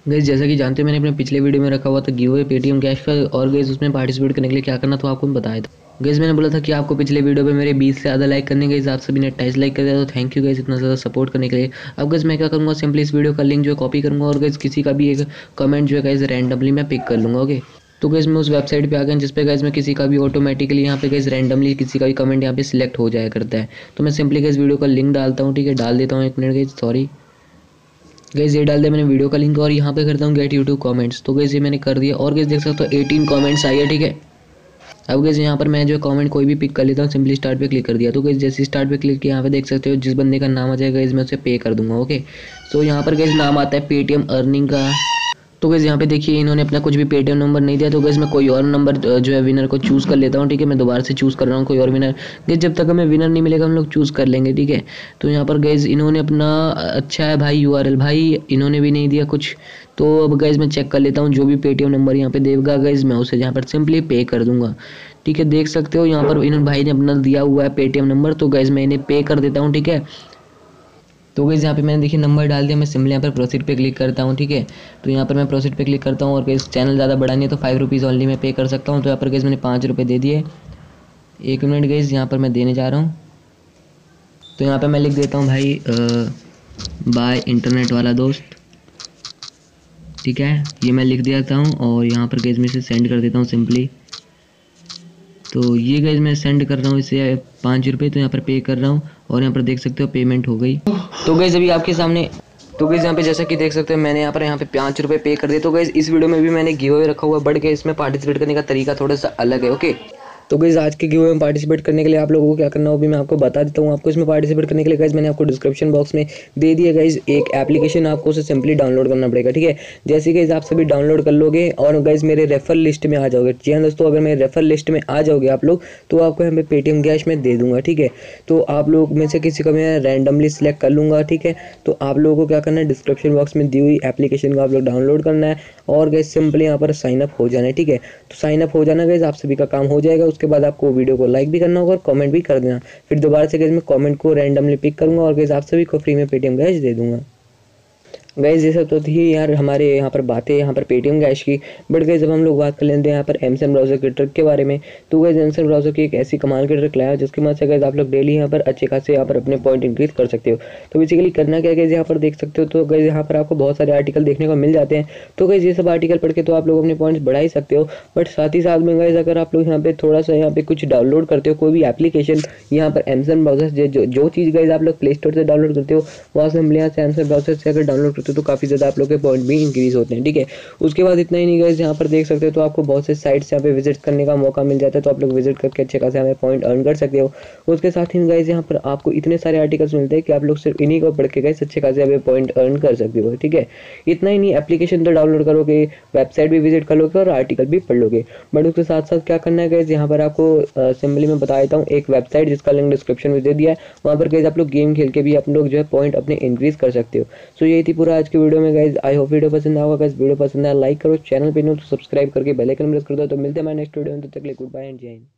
Guys जैसा कि जानते हो मैंने अपने पिछले वीडियो में रखा हुआ था गिव अवे पेटीएम कैश का, और गाइस उसमें पार्टिसिपेट करने के लिए क्या करना तो आपको मैं बताया था। गाइस मैंने बोला था कि आपको पिछले वीडियो पे मेरे 20 से ज़्यादा लाइक करने के, आप सभी ने 28 लाइक कर दिया, तो थैंक यू गाइस इतना ज़्यादा सपोर्ट करने के लिए। अब गाइस मैं क्या करूँगा, सिंपली इस वीडियो का लिंक जो है कॉपी करूँगा और गाइस किसी का भी एक कमेंट जो है गाइस रैंडमली मैं पिक कर लूँगा। ओके, तो गाइस मैं उस वेबसाइट पे आ गया जिस पे गाइस मैं किसी का भी ऑटोमेटिकली यहाँ पे गाइस रैंडमली किसी का भी कमेंट यहाँ पे सिलेक्ट हो जाया करता है। तो मैं सिंपली गाइस वीडियो का लिंक डालता हूँ, ठीक है, डाल देता हूँ, 1 मिनट गाइस, सॉरी गाइस ये डाल दिया मैंने वीडियो का लिंक, और यहाँ पे करता हूँ गेट यूट्यूब कमेंट्स। तो गाइस ये मैंने कर दिया और गाइस देख सकते हो 18 कमेंट्स आई है, ठीक है। अब गाइस यहाँ पर मैं जो कमेंट कोई भी पिक कर लेता हूँ, सिंपली स्टार्ट पे क्लिक कर दिया। तो गाइस जैसे स्टार्ट पे क्लिक किया, यहाँ पे देख सकते हो जिस बंदे का नाम आ जाएगा गाइस मैं उसे पे कर दूंगा। ओके, सो यहाँ पर गाइस नाम आता है पेटीएम अर्निंग का। तो गाइस यहाँ पे देखिए इन्होंने अपना कुछ भी पेटीएम नंबर नहीं दिया, तो गाइस मैं कोई और नंबर जो है विनर को चूज़ कर लेता हूँ, ठीक है। मैं दोबारा से चूज़ कर रहा हूँ कोई और विनर। गाइस जब तक हमें विनर नहीं मिलेगा हम लोग चूज़ कर लेंगे, ठीक है। तो यहाँ पर गाइस इन्होंने अपना अच्छा है भाई यूआरएल, भाई इन्होंने भी नहीं दिया कुछ। तो अब गाइस मैं चेक कर लेता हूँ, जो भी पेटीएम नंबर यहाँ पे देगा गाइस मैं उसे यहाँ पर सिंपली पे कर दूंगा, ठीक है। देख सकते हो यहाँ पर इन्होंने भाई ने अपना दिया हुआ है पेटीएम नंबर, तो गाइस मैं इन्हें पे कर देता हूँ, ठीक है। तो गाइस यहाँ पे मैंने देखिए नंबर डाल दिया, मैं सिंपली यहाँ पर प्रोसीड पे क्लिक करता हूँ, ठीक है। तो यहाँ पर मैं प्रोसीड पे क्लिक करता हूँ और गाइस चैनल ज़्यादा बड़ा नहीं है तो 5 रुपीज़ ओनली मैं पे कर सकता हूँ। तो यहाँ पर गाइस मैंने 5 रुपये दे दिए। 1 मिनट गाइस यहाँ पर मैं देने जा रहा हूँ। तो यहाँ पर मैं लिख देता हूँ भाई बाय इंटरनेट वाला दोस्त, ठीक है, ये मैं लिख देता हूँ और यहाँ पर गाइस मैं इसे सेंड कर देता हूँ सिंपली। तो ये गाइस मैं सेंड कर रहा हूँ इसे 5 रुपये, तो यहाँ पर पे कर रहा हूँ और यहाँ पर देख सकते हो पेमेंट हो गई। तो गाइस अभी आपके सामने, तो गाइस यहाँ पे जैसा कि देख सकते हो मैंने यहाँ पे 5 रुपये पे कर दिए। तो गाइस इस वीडियो में भी मैंने गिव अवे रखा हुआ है, बट गाइस इसमें पार्टिसिपेट करने का तरीका थोड़ा सा अलग है। ओके, तो गाइस आज के गिव अवे में पार्टिसिपेट करने के लिए आप लोगों को क्या करना हो भी मैं आपको बता देता हूँ। आपको इसमें पार्टिसिपेट करने के लिए गाइस मैंने आपको डिस्क्रिप्शन बॉक्स में दे दिया गाइस एक एप्लीकेशन, आपको उसे सिंपली डाउनलोड करना पड़ेगा, ठीक है। जैसे गाइस आप सभी डाउनलोड कर लोगे और गाइस मेरे रेफर लिस्ट में आ जाओगे। जी हाँ दोस्तों, अगर मेरे रेफर लिस्ट में आ जाओगे आप लोग तो आपको यहाँ पे पेटीएम कैश में दे दूंगा, ठीक है। तो आप लोग में से किसी को मैं रैंडमली सिलेक्ट कर लूँगा, ठीक है। तो आप लोगों को क्या करना है, डिस्क्रिप्शन बॉक्स में दी हुई एप्लीकेशन को आप लोग डाउनलोड करना है और गाइस सिंपली यहाँ पर साइन अप हो जाना है, ठीक है। तो साइन अप हो जाना गाइस, आप सभी का काम हो जाएगा। उसके बाद आपको वीडियो को लाइक भी करना होगा और कमेंट भी कर देना। फिर दोबारा से गाइस मैं कमेंट को रैंडमली पिक करूंगा और गाइस आप सभी को फ्री में पेटीएम कैश दे दूंगा। गाइस ये सब तो थी यार हमारे यहाँ पर बातें यहाँ पर पेटीएम कैश की, बट गाइस जब हम लोग बात कर लेते हैं यहाँ पर एमसन ब्राउज़र की ट्रिक के बारे में। तो गाइस एमसन ब्राउज़र की एक ऐसी कमाल की ट्रिक लाया जिसकी मदद से गाइस आप लोग डेली यहाँ पर अच्छे खासे यहाँ पर अपने पॉइंट इंक्रीज कर सकते हो। तो बेसिकली करना क्या गाइस, यहाँ पर देख सकते हो तो गाइस यहाँ पर आपको बहुत सारे आर्टिकल देखने को मिल जाते हैं। तो गाइस ये सब आर्टिकल पढ़ के तो आप लोग अपने पॉइंट्स बढ़ा ही सकते हो, बट साथ ही साथ में गाइस अगर आप लोग यहाँ पे थोड़ा सा यहाँ पे कुछ डाउनलोड करते हो कोई भी एप्लीकेशन यहाँ पर एमसन ब्राउज़र जो चीज़ गाइस आप लोग प्ले स्टोर से डाउनलोड करते हो वहाँ से यहाँ से एमसन ब्राउज़र से अगर डाउनलोड करते हो तो काफ़ी ज़्यादा आप लोग के पॉइंट भी इंक्रीज होते हैं, ठीक है। उसके बाद इतना ही नहीं गाइस, यहाँ पर देख सकते हो तो आपको बहुत से साइट्स यहाँ पे विजिट करने का मौका मिल जाता है, तो आप लोग विजिट करके अच्छे खासे हमें पॉइंट अर्न कर सकते हो। उसके साथ ही गाइस यहाँ पर आपको इतने सारे आर्टिकल्स मिलते हैं कि आप लोग सिर्फ इन्हीं को पढ़ के गाइस अच्छे खासे हमें पॉइंट अर्न कर सकते हो, ठीक है। इतना ही नहीं, एप्लीकेशन तो डाउनलोड करोगे, वेबसाइट भी विजिट कर लोगे और आर्टिकल भी पढ़ लोगे, बट उसके साथ साथ क्या करना है गाइस, यहाँ पर आपको सिंपली मैं बता देता हूँ एक वेबसाइट जिसका लिंक डिस्क्रिप्शन में दे दिया है, वहाँ पर गाइस आप लोग गेम खेल के भी आप लोग जो है पॉइंट अपने इंक्रीज कर सकते हो। सो यही थी पूरा आज की वीडियो में गाइस। आई होप वीडियो पसंद आएगा गाइस। वीडियो पसंद आया लाइक करो, चैनल पे न्यू तो सब्सक्राइब करके बेल आइकन प्रेस कर दो। तो मिलते हैं हमारे नेक्स्ट वीडियो में, तब तक के लिए गुड बाय एंड जय हिंद।